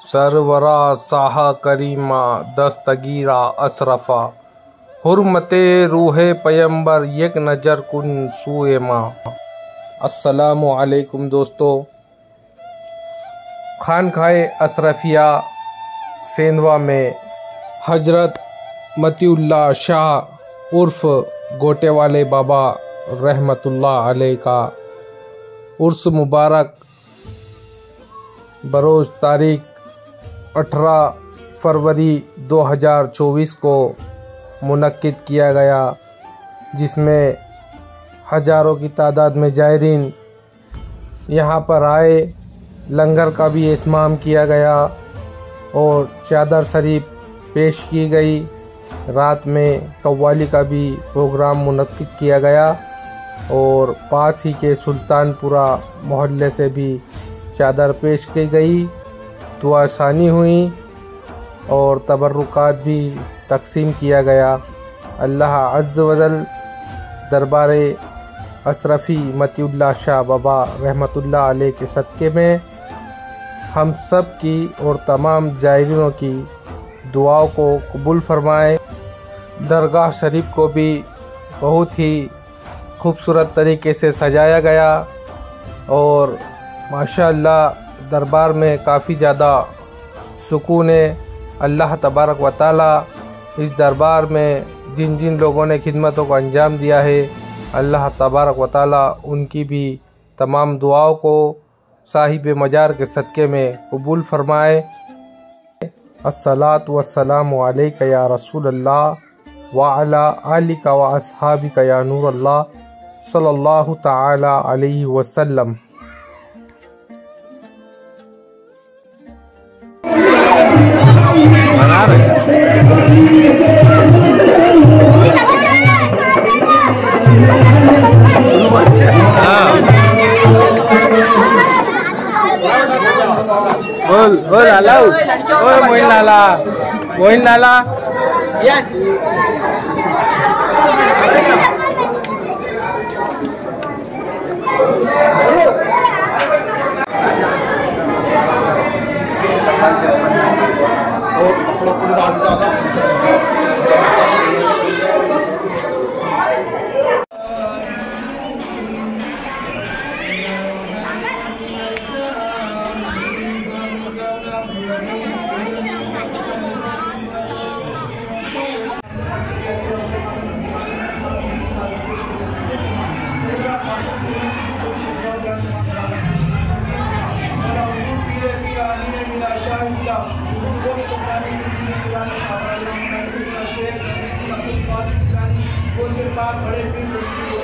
सरवरा साहा करीमा दस्तगीरा अशरफा हुर्मते रूहे पैगंबर एक नज़र कुन सूए माँ। अस्सलामु अलैकुम दोस्तों, खानकाए अशरफिया सेंधवा में हजरत मतीउल्लाह शाह उर्फ गोटे वाले बाबा रहमतुल्लाह अलैह का उर्स मुबारक बरोज़ तारीख 18 फरवरी 2024 को मुनक्किद किया गया, जिसमें हज़ारों की तादाद में ज़ायरीन यहाँ पर आए। लंगर का भी एहतमाम किया गया और चादर शरीफ पेश की गई। रात में कव्वाली का भी प्रोग्राम मुनक्किद किया गया और पास ही के सुल्तानपुरा मोहल्ले से भी चादर पेश की गई, दुआ शानी हुई और तबर्रुकात भी तकसीम किया गया। अल्लाह अज़्ज़ व जल दरबारे अशरफी मतीउल्लाह शाह बाबा रहमतुल्लाह अलैह के सदक़े में हम सब की और तमाम ज़ायरीनों की दुआओं को कबूल फरमाए। दरगाह शरीफ को भी बहुत ही खूबसूरत तरीके से सजाया गया और माशाअल्लाह दरबार में काफ़ी ज़्यादा सुकून है। अल्लाह तबारक व तआला इस दरबार में जिन जिन लोगों ने खिदमतों को अंजाम दिया है, अल्लाह तबारक व तआला उनकी भी तमाम दुआओं को साहिब मजार के सदक़े में कबूल फरमाए। अस्सलातु वस्सलामु अलैका या रसूल अल्लाह व अला आलिका व अस्हाबिका या नूर अल्लाह सल्लल्लाहु तआला अलैहि वसल्लम। बोल लाला, ओए मोइन लाला, मोइन लाला। वो सिर्फ आप बड़े